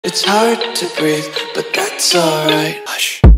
It's hard to breathe, but that's alright. Hush.